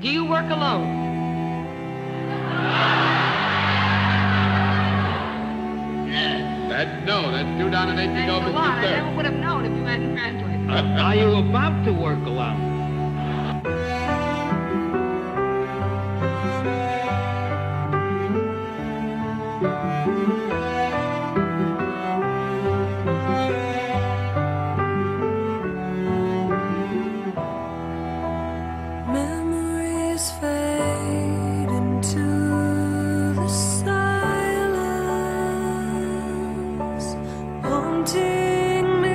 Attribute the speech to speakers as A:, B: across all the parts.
A: Do you work alone?
B: That's two down and 18
A: Thanks
B: over
A: a lot. I
B: third.
A: never would have known if you hadn't translated.
C: Are you about to work alone?
D: Memories fade into the silence, haunting me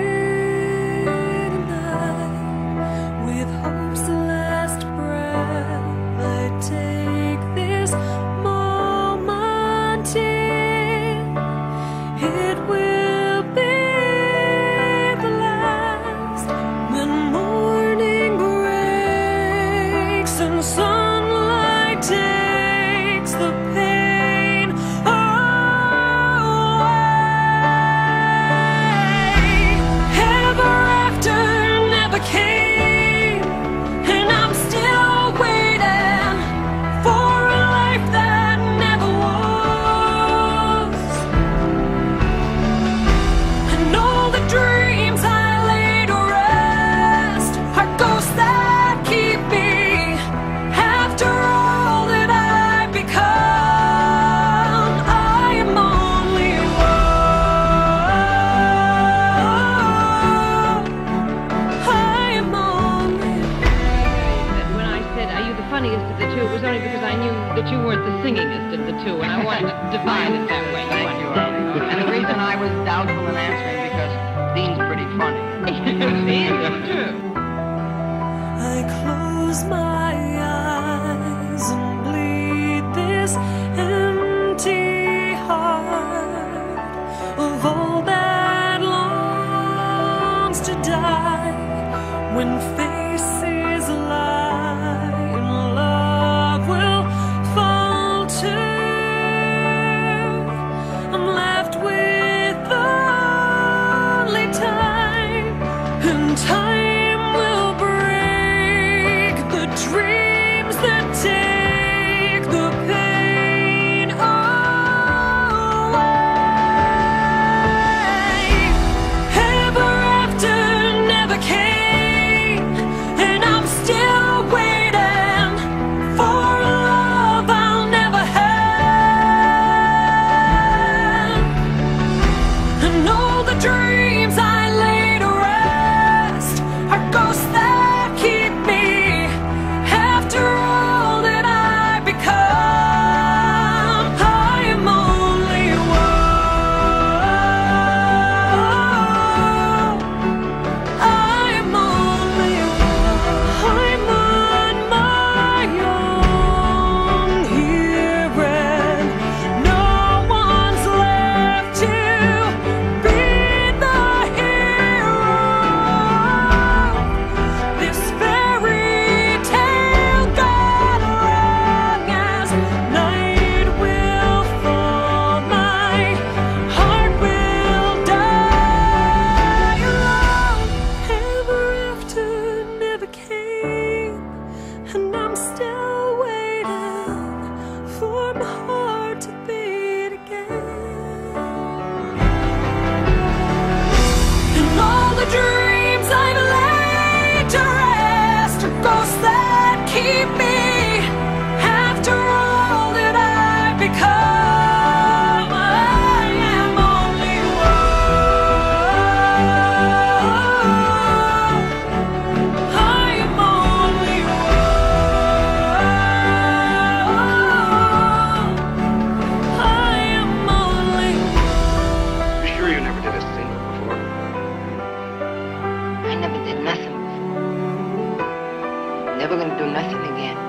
D: tonight. With hope's last breath, I take this moment in. It will be the last. When morning breaks and sunlight takes the pain away. Ever after never came, and I'm still waiting for a life that never was. And all the dreams I laid to rest are ghosts that keep me after all that I've become. I am only one. I am only
A: When I said, are you the funniest of the two, it was only because I knew that you weren't the singingest of the two, and I wanted to divide it that way.
E: Thank you, Arlie. And the reason I was doubtful in answering because Dean's pretty funny.
A: It's true.
D: I close my eyes and bleed this empty heart of all that longs to die. When faces lie and love will falter, I'm left with only time, and time will break the dreams that take the pain away. Ever after never came, and I'm still waiting for a love I'll never have. And all the dreams I lay to rest are ghosts that keep me after all that I've become. I am only one. I am only one. I'm on my own here, and no one's left to be the hero. This fairy tale got long as night will fall. My heart will die alone. Ever after never came, and I'm still waiting for my heart to beat again. And all the dreams I've laid to rest are ghosts that keep me after all that I've become. I am only one. I am only one. I am only one.
F: You sure you never did a single before?
E: I never did nothing before. Never gonna do nothing again.